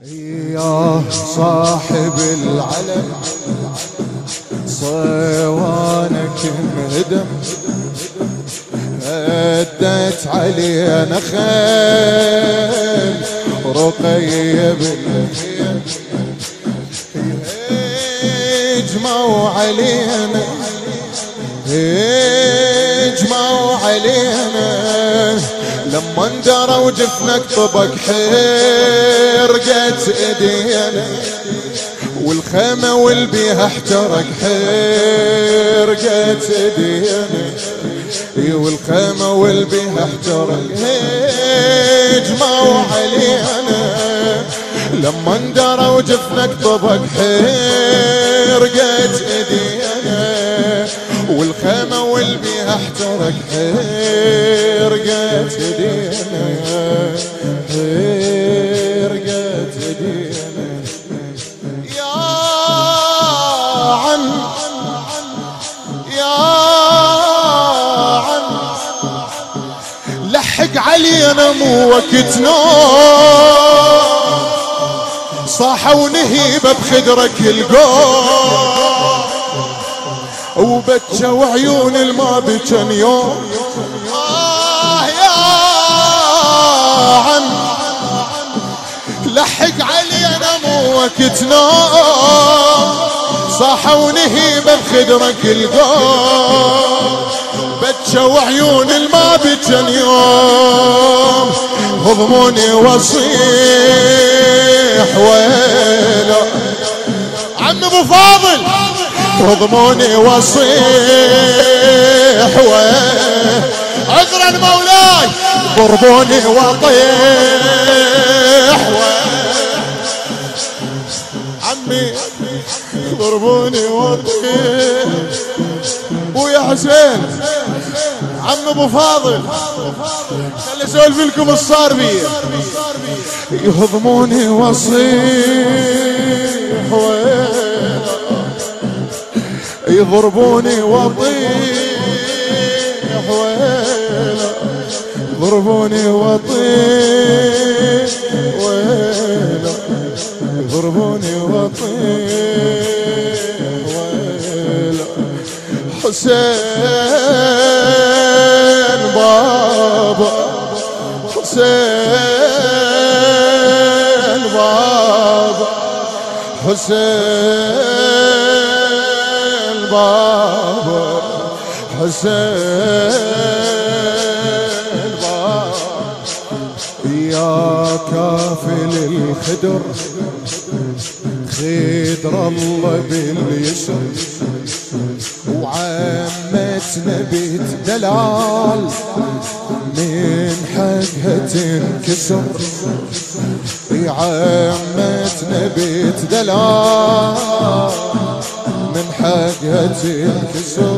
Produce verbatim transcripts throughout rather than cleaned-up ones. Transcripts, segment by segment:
يا صاحب العلم صوانك انهدم، هدت علينا خيل رقية بالخيل، هجموا علينا هجموا علينا، لما اندروا جفنك طبق حرقت ايدينا، والخيمة والبيها احترق حرقت ايدينا، والخيمة والبيها احترق، هجموا علينا لما اندروا جفنك طبق حرقت ايدينا، والخيمة والبيها احترق حرقت ايدينا حرقت ايدينا. يا عم يا عم لحق علينا مو وقت نوم، صاحوا ونهيبة بخدرك القوم، وبكى وعيون الما بكن يوم. آه يا عم لحق علينا مو وقت نوم، صاحوا ونهيبة بخدرك القوم، بكى وعيون الما بكن يوم، هضموني وصيح ويلا عم ابو فاضل، هضموني وصيح ويلا عذرا مولاي، ضربوني وطيح ويلا عمي، ضربوني وطيح ويا حسين عم ابو فاضل، خلي اسولف لكم الصار بي، يهضموني وصيح ويلا، يضربوني وطيح ويلا، يضربوني وطيح ويلا، يضربوني وطيح ويلا. حسين بابا حسين بابا حسين بابا حسين بابا، يا كافل الخدر خدر الله باليسر، وعمتنا بيت دلال من حقها تنكسر، عمتنا بيت دلال من حقها تنكسر،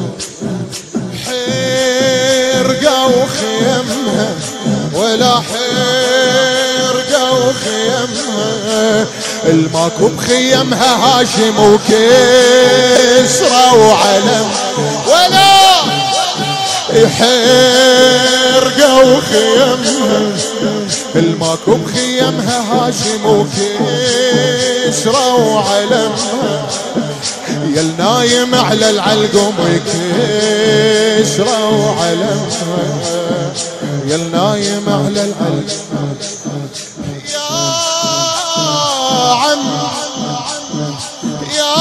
حرقة وخيمها ولا حرقة وخيمها، الماكو بخيمها هاشم وكسرى وعلم، ولا حرقة وخيمها، الماكو بخيمها هاشم وكسرى وعلمها، يا النايم على العلقم وكسرى وعلمها، يا النايم على العلقم. يا عم يا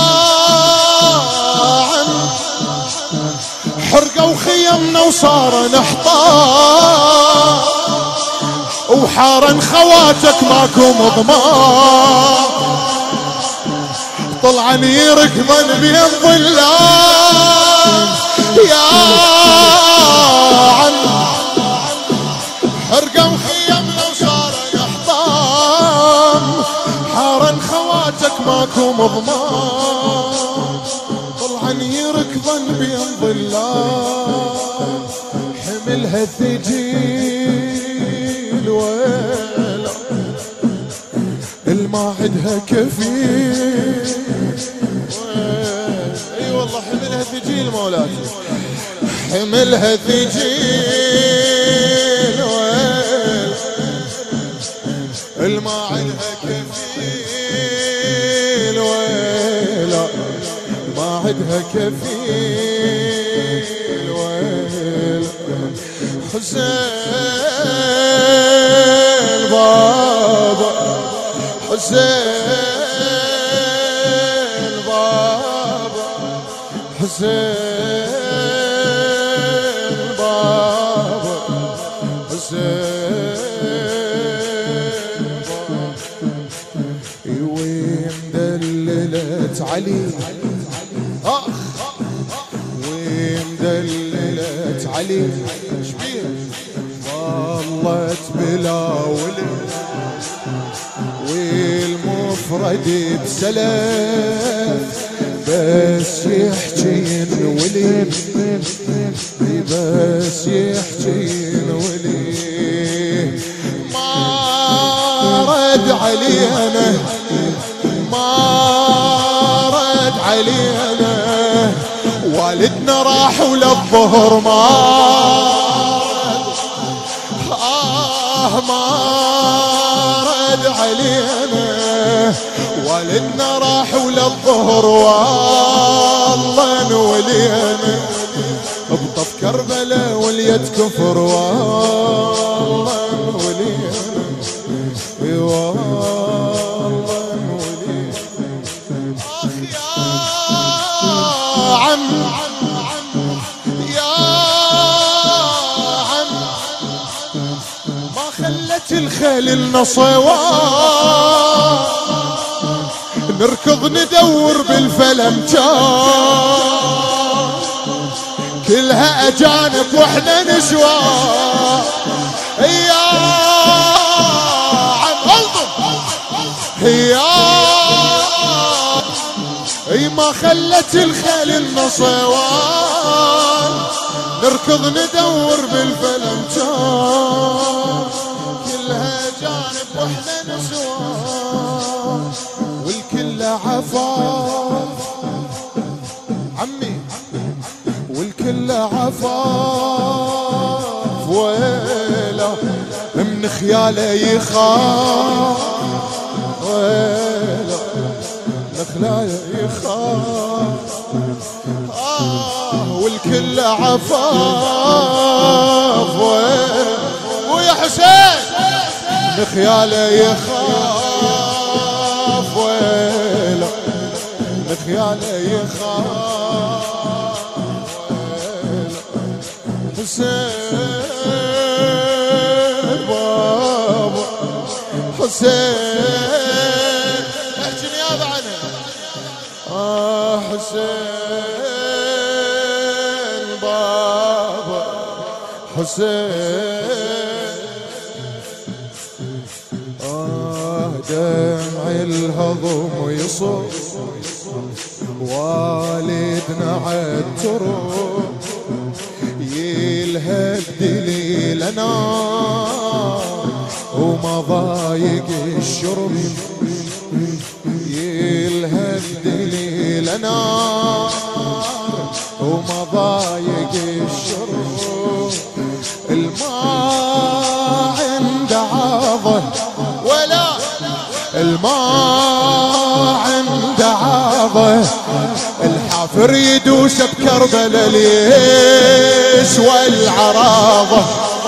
عم حرقوا خيمنا وصار نحطام، وحارن خواتك ماكو مضمان، طلعا يركضن بين ظلام. يا عم حرقوا خيمنا وصار نحطام، حارن خواتك ماكو مضمان، طلعا يركضن بين ظلام، حملها الثجيل ويلا الما عدها كفيل، اي والله حملها ثجيل مولاتي، حملها ثجيل ويلا الما عندها كفيل ويلا ما عندها كفيل ويلا حسين بابا حسين بابا حسين بابا حسين بابا وين دللت علي اخ وين دللت علي شبيه ظلت بلا ولد والمفرد بسلف بس يحكي الولد بس يحكي الولد ما رد علينا ما رد علينا والدنا راح وللظهر ما آه ما رد علينا والدنا راح وللظهر والله نولينا ابطف كربلاء وليت كفر والله نولينا والله نولينا اخ يا عم يا عم ما خلت الخيل النصوان نركض ندور بالفلم كان كلها اجانب واحنا نسوان يا عم الطف يا اي ما خلت الخيل النصوان نركض ندور بالفلم كان كلها جانب واحنا نسوان والكل عفاف عمي والكل عفاف ويلا من خياله يخاف ويلا من خياله يخاف آه والكل عفاف ويا حسين من خياله يخاف ويلا من خياله يخاف ويلا حسين بابا حسين احكي نيابه عنه اه حسين بابا حسين آه دمع الهضم يصب والدنا عالترب يلهب دليلنا وما ضايق الشرب يلهب دليلنا وما ضايق الشرب الماء عند عاضه ولا الماء عند عاضه الحافر يدوس بكربلاء ليش والعراضه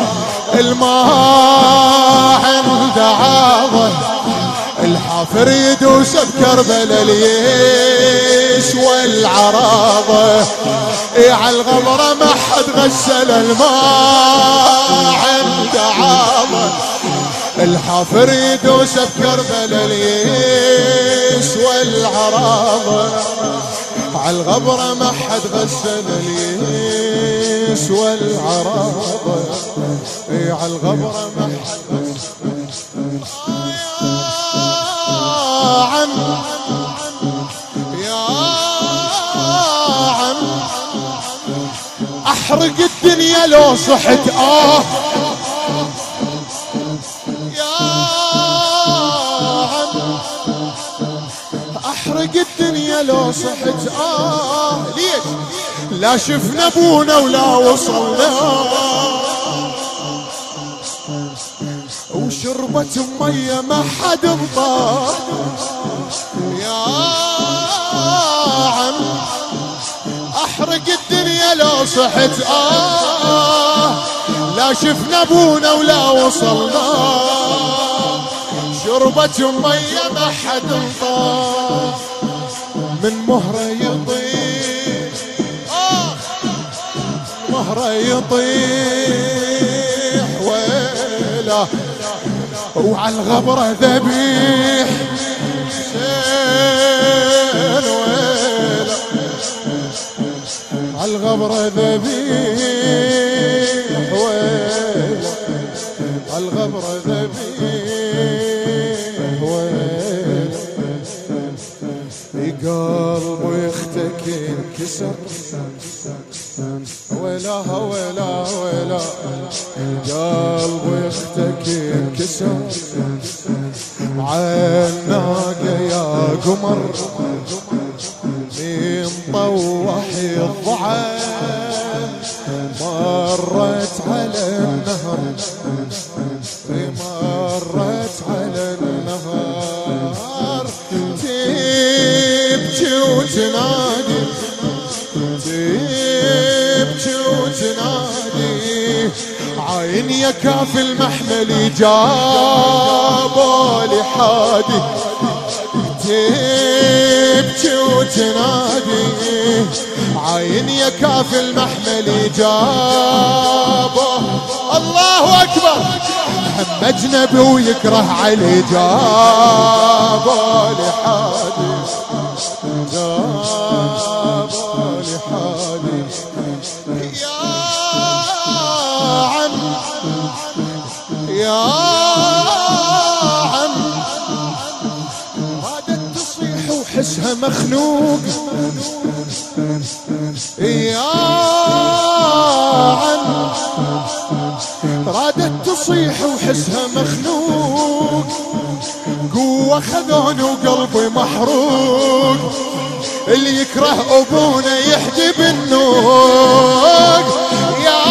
الماء عند عاضه الحافر يدوس بكربلاء ليش والعراضه اي عالغبره ما حد غسل الماء عند عاضه الحافر يدوس بكربلاء ليش والعراضه عالغبره ما حد غسل ليش والعراضه اي عالغبره ما حد غسل يا عم يا عم احرق الدنيا لو صحت اه يا عم احرق الدنيا لو صحت اه ليش لا شفنا ابونا ولا وصلنا وشرب شربت مية ما حد انطار يا عم احرق الدنيا لو صحت آه لا شفنا ابونا ولا وصلنا شربت مية ما حد انطار من مهره يطيح آه مهره يطيح ويله وعلى الغبره ذبيح شين ويله على الغبره ذبيح ويله على الغبره ذبيح ويله قلبه يختك انكسر ولا ولا ولا قلبه يختك انكسر عالناقة يا قمر مين طوح الضعاف مرت على النهر مرت على النهر تبكي وتنادي تبكي وتنادي عين يا كاف المحمل جابوا لي حادي تبكي وتنادي عين يا كاف المحمل جابوا الله اكبر هم اجنبي ويكره علي جابوا لي حادي جابوا لي حادي يا عم يا عم رادت تصيح وحسها مخنوق يا عم رادت تصيح وحسها مخنوق قوة خذوني وقلبي محروق اللي يكره ابونا يحجب النوق يا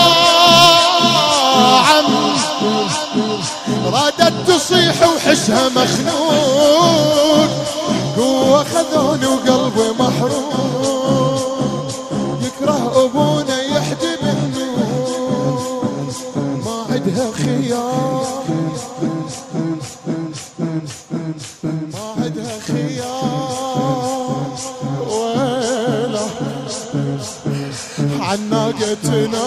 عم رادت تصيح وحسها مخنوق قوة خذوني وقلبي محروق يكره ابونا يحجب النوق ما عندها خيار ما عندها خيار ويلا عناقتنا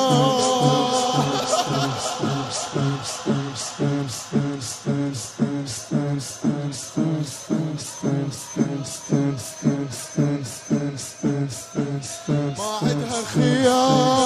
ما عندها خيار